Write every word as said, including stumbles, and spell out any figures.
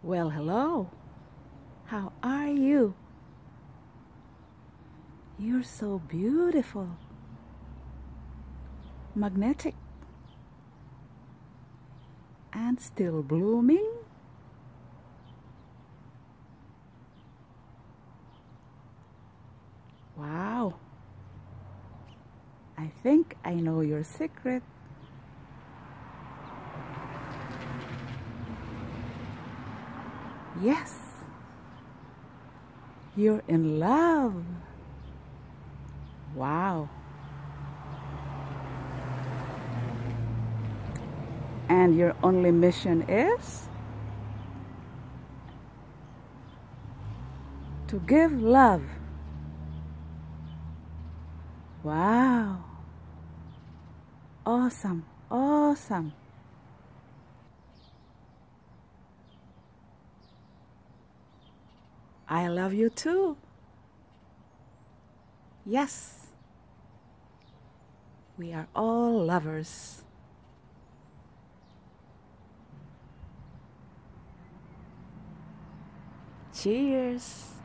Well, hello. How are you? You're so beautiful. Magnetic. And still blooming. Wow. I think I know your secret. Yes. You're in love. Wow. And your only mission is to give love. Wow. Awesome. Awesome. I love you too. Yes. We are all lovers. Cheers.